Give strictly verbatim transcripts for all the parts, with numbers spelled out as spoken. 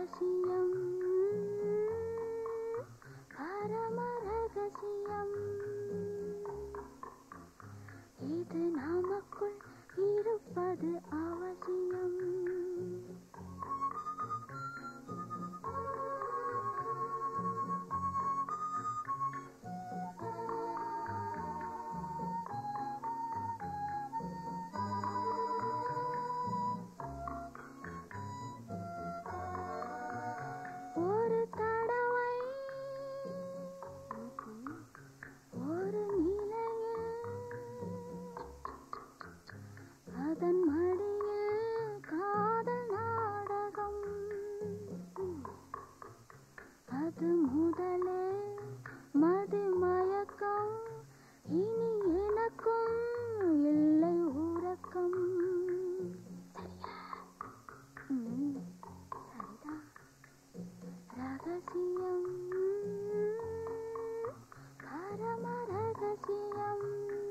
ரகசியம் பரம ரகசியம் இது நமக்குள் இருப்பது அவசியம். ஒரு தடவை ஒரு நிலையில் அதன் மடியில் காதல் நாடகம் அது முதலே மது மயக்கம் இனி எனக்கும் இல்லை உறக்கம். ரகசியம் பரம ரகசியம்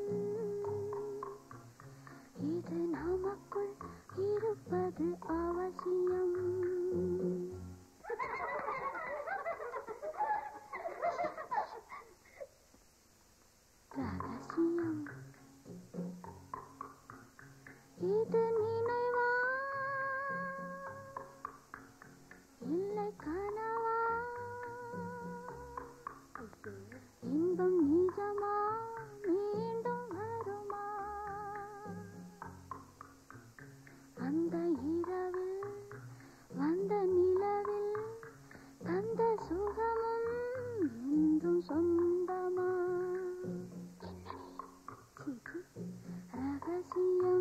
இது நமக்குள் இருப்பது அவசியம். ரகசியம் இது நினைவா இல்லை கனவா இன்பம் நிஜமா மீண்டும் வருமா அந்த இரவில் வந்த நிலவில் தந்த சுகமும் என்றும் சொந்தமா. ரகசியம்